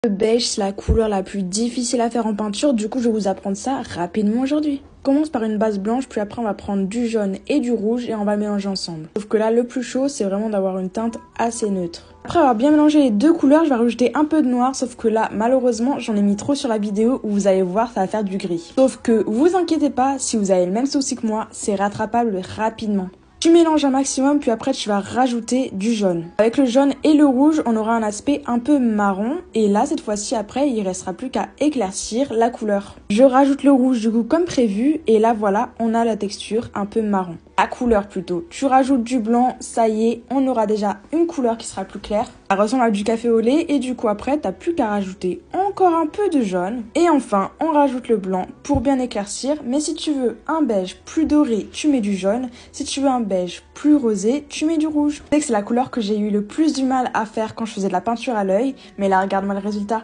Le beige, c'est la couleur la plus difficile à faire en peinture, du coup je vais vous apprendre ça rapidement aujourd'hui. On commence par une base blanche, puis après on va prendre du jaune et du rouge et on va le mélanger ensemble. Sauf que là, le plus chaud, c'est vraiment d'avoir une teinte assez neutre. Après avoir bien mélangé les deux couleurs, je vais rajouter un peu de noir, sauf que là, malheureusement, j'en ai mis trop sur la vidéo où vous allez voir, ça va faire du gris. Sauf que vous inquiétez pas, si vous avez le même souci que moi, c'est rattrapable rapidement. Tu mélanges un maximum, puis après tu vas rajouter du jaune. Avec le jaune et le rouge, on aura un aspect un peu marron. Et là, cette fois-ci, après, il restera plus qu'à éclaircir la couleur. Je rajoute le rouge du coup comme prévu. Et là, voilà, on a la texture un peu marron. La couleur plutôt. Tu rajoutes du blanc, ça y est, on aura déjà une couleur qui sera plus claire. Ça ressemble à du café au lait et du coup après, t'as plus qu'à rajouter encore un peu de jaune. Et enfin, on rajoute le blanc pour bien éclaircir. Mais si tu veux un beige plus doré, tu mets du jaune. Si tu veux un beige plus rosé, tu mets du rouge. Je sais que c'est la couleur que j'ai eu le plus du mal à faire quand je faisais de la peinture à l'œil. Mais là, regarde-moi le résultat.